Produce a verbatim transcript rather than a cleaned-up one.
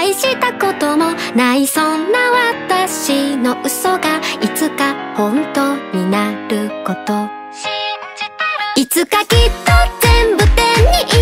大したこともないそんな私の嘘がいつか本当になることいつかきっと全部手に